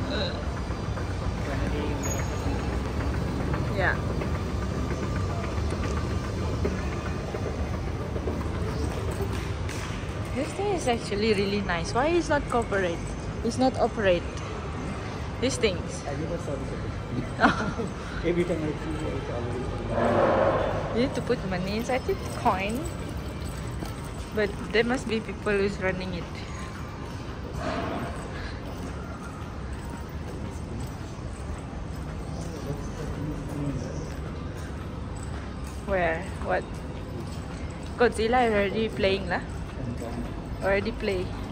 Yeah. This thing is actually really nice. Why is not cooperate? It's not operate. These things. I never saw this. Every time I see it, it's always. You need to put money inside it, coin. But there must be people who's running it. Where? What? Godzilla is already playing lah. Already play.